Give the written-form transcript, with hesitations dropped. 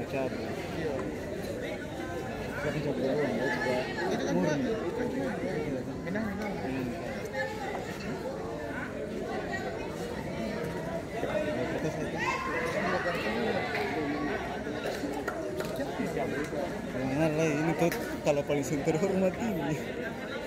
cabai. Tapi cabai doang, ya juga Itu kan murni. minang. Kertas itu. Benar lah, ini tuh kalau polisi terhormat ini.